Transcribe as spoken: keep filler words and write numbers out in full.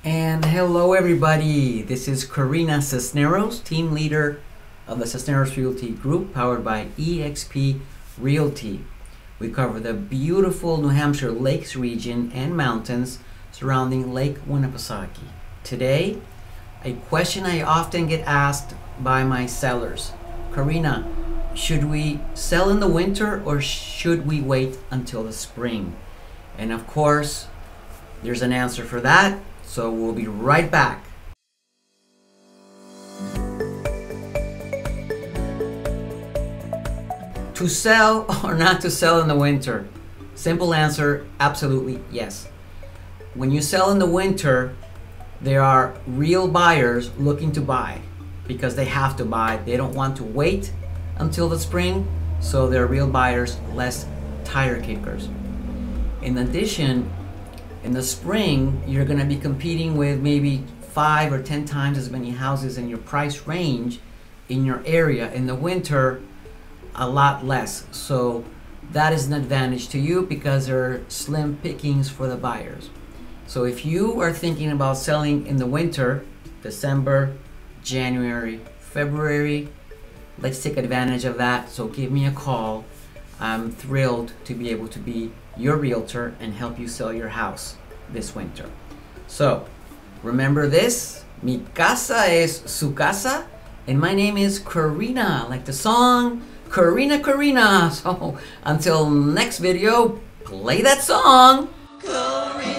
And hello everybody, this is Karina Cisneros, team leader of the Cisneros Realty Group, powered by E X P Realty. We cover the beautiful New Hampshire Lakes region and mountains surrounding Lake Winnipesaukee. Today, a question I often get asked by my sellers. Karina, should we sell in the winter or should we wait until the spring? And of course, there's an answer for that, so we'll be right back. To sell or not to sell in the winter? Simple answer, absolutely yes. When you sell in the winter, there are real buyers looking to buy because they have to buy. They don't want to wait until the spring, so they're real buyers, less tire kickers. In addition, in the spring, you're going to be competing with maybe five or ten times as many houses in your price range in your area. In the winter, a lot less. So that is an advantage to you because there are slim pickings for the buyers. So if you are thinking about selling in the winter, December, January, February, let's take advantage of that. So give me a call. I'm thrilled to be able to be your realtor and help you sell your house this winter. So remember this, mi casa es su casa, and my name is Karina, like the song Karina Karina. So until next video, play that song. Karina.